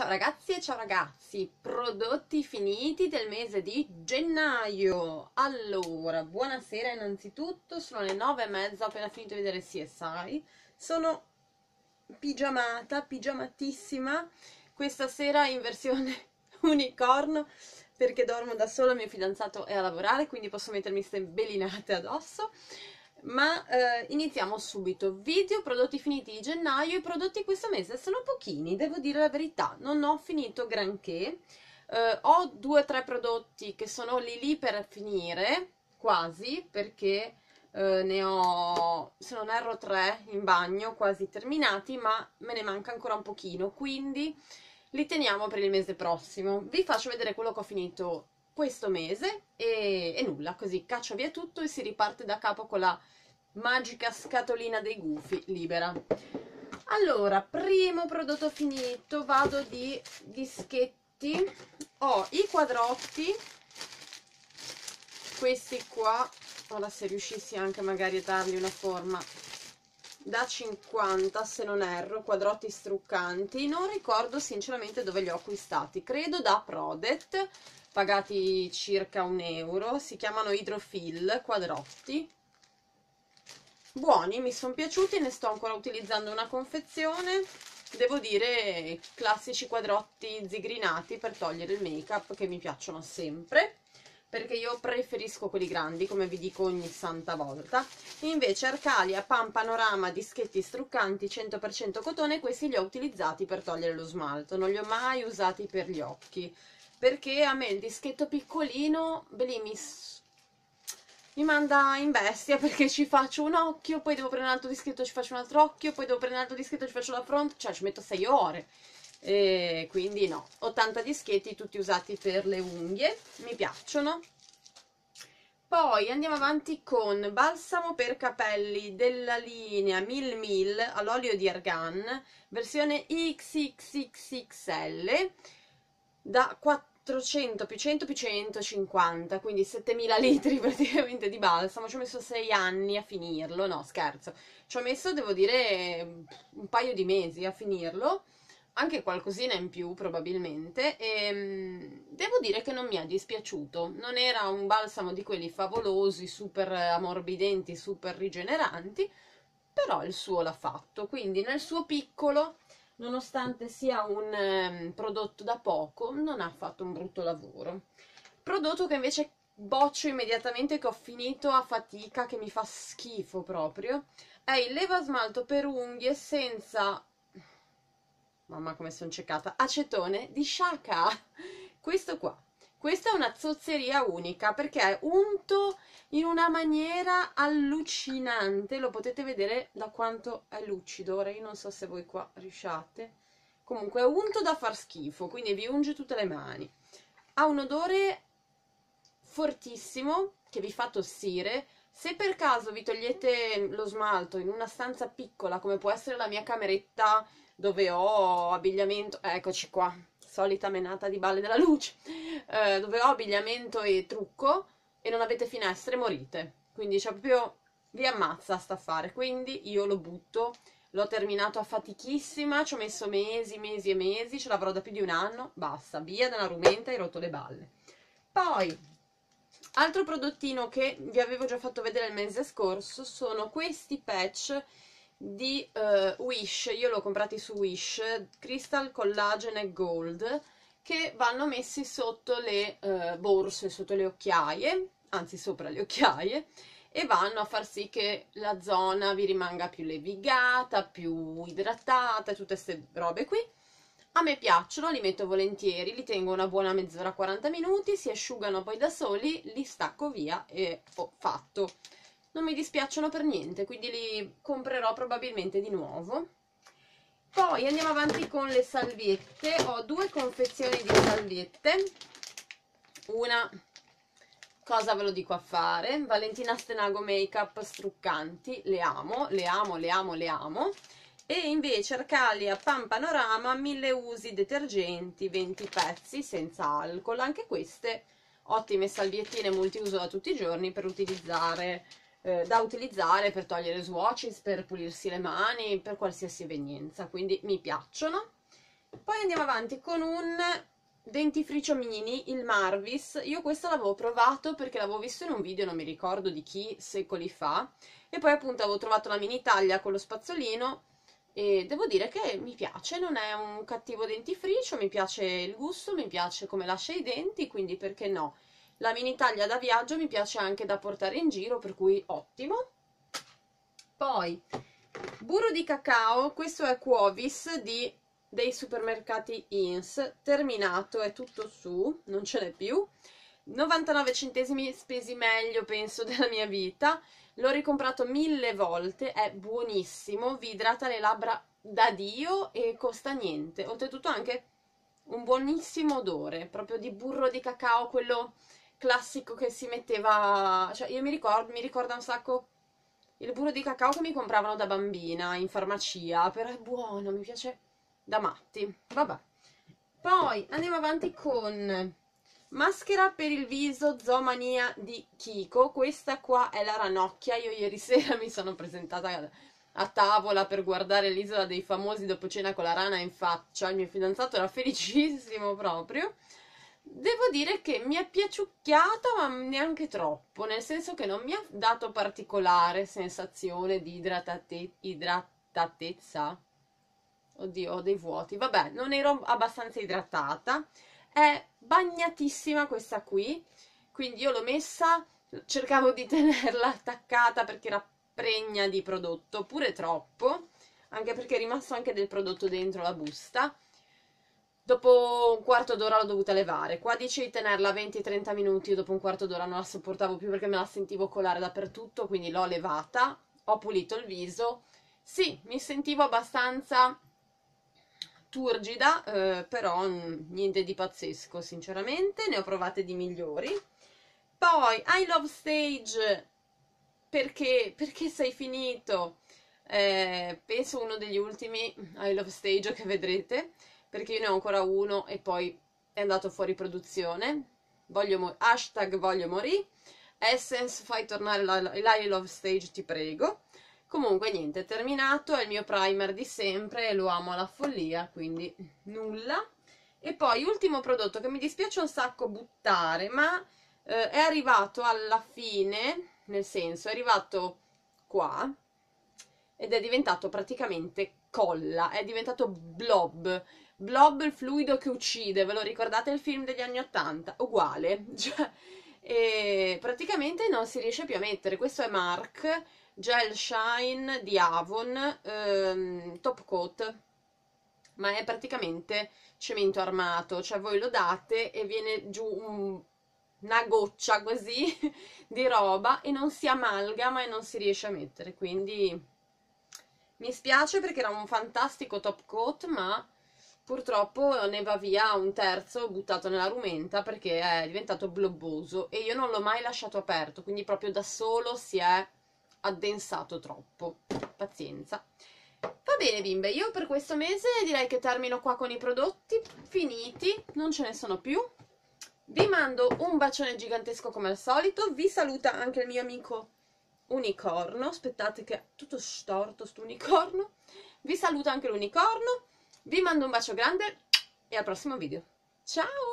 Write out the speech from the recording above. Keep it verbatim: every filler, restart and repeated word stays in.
Ciao ragazzi e ciao ragazzi, prodotti finiti del mese di gennaio. Allora, buonasera innanzitutto, sono le nove e mezza, ho appena finito di vedere C S I. Sono pigiamata, pigiamatissima, questa sera in versione unicorno, perché dormo da sola, il mio fidanzato è a lavorare, quindi posso mettermi ste belinate addosso. Ma eh, iniziamo subito. Video prodotti finiti di gennaio. I prodotti questo mese sono pochini, devo dire la verità, non ho finito granché. Eh, ho due o tre prodotti che sono lì lì per finire, quasi, perché eh, ne ho, se non erro, tre in bagno, quasi terminati, ma me ne manca ancora un pochino, quindi li teniamo per il mese prossimo. Vi faccio vedere quello che ho finito questo mese e, e nulla, così caccio via tutto e si riparte da capo con la magica scatolina dei gufi libera. Allora, primo prodotto finito, vado di dischetti. Ho i quadrotti, questi qua, ora se riuscissi anche magari a dargli una forma, da cinquanta se non erro, quadrotti struccanti, non ricordo sinceramente dove li ho acquistati, credo da Prodet, pagati circa un euro, si chiamano Hydrofill quadrotti, buoni, mi sono piaciuti, ne sto ancora utilizzando una confezione, devo dire classici quadrotti zigrinati per togliere il make up che mi piacciono sempre, perché io preferisco quelli grandi, come vi dico ogni santa volta. Invece Arcalia Pan Panorama dischetti struccanti cento per cento cotone, questi li ho utilizzati per togliere lo smalto, non li ho mai usati per gli occhi, perché a me il dischetto piccolino, belì, mi, mi manda in bestia, perché ci faccio un occhio, poi devo prendere un altro dischetto, ci faccio un altro occhio, poi devo prendere un altro dischetto, ci faccio la fronte, cioè ci metto sei ore. E quindi no, ottanta dischetti tutti usati per le unghie, mi piacciono. Poi andiamo avanti con balsamo per capelli della linea mille mille all'olio di argan, versione X X X X L, da quattrocento più cento più centocinquanta, quindi settemila litri praticamente di balsamo. Ci ho messo sei anni a finirlo, no scherzo, ci ho messo, devo dire, un paio di mesi a finirlo, anche qualcosina in più probabilmente, e mh, devo dire che non mi è dispiaciuto, non era un balsamo di quelli favolosi, super ammorbidenti, super rigeneranti, però il suo l'ha fatto, quindi nel suo piccolo, nonostante sia un eh, prodotto da poco, non ha fatto un brutto lavoro. Prodotto che invece boccio immediatamente, che ho finito a fatica, che mi fa schifo proprio, è il leva smalto per unghie senza... mamma come sono ciecata, acetone di Shaka, questo qua. Questa è una zozzeria unica perché è unto in una maniera allucinante, lo potete vedere da quanto è lucido, ora io non so se voi qua riusciate, comunque è unto da far schifo, quindi vi unge tutte le mani. Ha un odore fortissimo che vi fa tossire. Se per caso vi togliete lo smalto in una stanza piccola come può essere la mia cameretta, dove ho abbigliamento, eccoci qua, solita menata di balle della luce, eh, dove ho abbigliamento e trucco e non avete finestre, morite, quindi cioè proprio vi ammazza sta affare, quindi io lo butto. L'ho terminato a fatichissima, ci ho messo mesi, mesi e mesi, ce l'avrò da più di un anno, basta, via da una rumenta, hai rotto le balle. Poi, altro prodottino che vi avevo già fatto vedere il mese scorso, sono questi patch di uh, Wish, io l'ho comprati su Wish, Crystal Collagen e Gold, che vanno messi sotto le uh, borse, sotto le occhiaie, anzi sopra le occhiaie, e vanno a far sì che la zona vi rimanga più levigata, più idratata, tutte queste robe qui. A me piacciono, li metto volentieri, li tengo una buona mezz'ora, quaranta minuti, si asciugano poi da soli, li stacco via e ho fatto. Non mi dispiacciono per niente, quindi li comprerò probabilmente di nuovo. Poi andiamo avanti con le salviette. Ho due confezioni di salviette. Una, cosa ve lo dico a fare, Valentina Stenago Makeup struccanti, le amo, le amo, le amo, le amo. E invece Arcalia Pan Panorama mille usi detergenti, venti pezzi senza alcol. Anche queste ottime salviettine multiuso da tutti i giorni per utilizzare... Eh, da utilizzare per togliere swatches, per pulirsi le mani, per qualsiasi evenienza, quindi mi piacciono. Poi andiamo avanti con un dentifricio mini, il Marvis. Io questo l'avevo provato perché l'avevo visto in un video, non mi ricordo di chi, secoli fa, e poi appunto avevo trovato la mini taglia con lo spazzolino e devo dire che mi piace, non è un cattivo dentifricio, mi piace il gusto, mi piace come lascia i denti, quindi perché no? La mini taglia da viaggio mi piace anche da portare in giro, per cui ottimo. Poi burro di cacao, questo è Quovis di, dei supermercati Ins, terminato, è tutto su, non ce n'è più. novantanove centesimi spesi meglio penso della mia vita, l'ho ricomprato mille volte, è buonissimo, vi idrata le labbra da Dio e costa niente, oltretutto anche un buonissimo odore, proprio di burro di cacao, quello classico che si metteva, cioè io mi ricordo, mi ricorda un sacco il burro di cacao che mi compravano da bambina in farmacia, però è buono, mi piace da matti, vabbè. Poi andiamo avanti con maschera per il viso Zoomania di Kiko, questa qua è la ranocchia, io ieri sera mi sono presentata a tavola per guardare l'Isola dei Famosi dopo cena con la rana in faccia, il mio fidanzato era felicissimo proprio. Devo dire che mi è piaciucchiata, ma neanche troppo, nel senso che non mi ha dato particolare sensazione di idratate idratatezza. Oddio, ho dei vuoti. Vabbè, non ero abbastanza idratata. È bagnatissima questa qui, quindi io l'ho messa, cercavo di tenerla attaccata perché era pregna di prodotto, pure troppo, anche perché è rimasto anche del prodotto dentro la busta. Dopo un quarto d'ora l'ho dovuta levare. Qua dice di tenerla venti trenta minuti, io dopo un quarto d'ora non la sopportavo più perché me la sentivo colare dappertutto, quindi l'ho levata, ho pulito il viso. Sì, mi sentivo abbastanza turgida, eh, però niente di pazzesco, sinceramente, ne ho provate di migliori. Poi I Love Stage, perché, perché sei finito? Eh, penso uno degli ultimi I Love Stage che vedrete, perché io ne ho ancora uno e poi è andato fuori produzione. Voglio hashtag voglio morì. Essence, fai tornare la, la I Love Stage, ti prego. Comunque niente, è terminato, è il mio primer di sempre e lo amo alla follia, quindi nulla. E poi ultimo prodotto che mi dispiace un sacco buttare, ma eh, è arrivato alla fine, nel senso è arrivato qua ed è diventato praticamente colla, è diventato blob. Blob, il fluido che uccide, ve lo ricordate il film degli anni ottanta? Uguale, cioè, e praticamente non si riesce più a mettere. Questo è Mark Gel Shine di Avon, ehm, top coat, ma è praticamente cemento armato, cioè voi lo date e viene giù un, una goccia così di roba e non si amalgama e non si riesce a mettere, quindi mi spiace perché era un fantastico top coat, ma purtroppo ne va via un terzo buttato nella rumenta perché è diventato blobboso e io non l'ho mai lasciato aperto, quindi proprio da solo si è addensato troppo. Pazienza. Va bene bimbe, io per questo mese direi che termino qua con i prodotti finiti, non ce ne sono più. Vi mando un bacione gigantesco come al solito, vi saluta anche il mio amico unicorno, aspettate che è tutto storto sto unicorno, vi saluta anche l'unicorno, vi mando un bacio grande e al prossimo video. Ciao!